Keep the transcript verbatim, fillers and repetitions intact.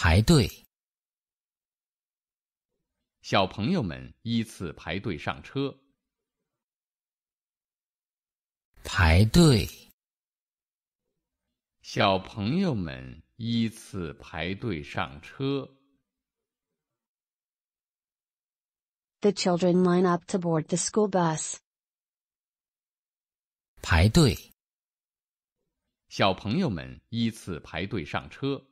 排队。 小朋友们依次排队上车。 排队。 小朋友们依次排队上车。 The children line up to board the school bus. 排队。 小朋友们依次排队上车。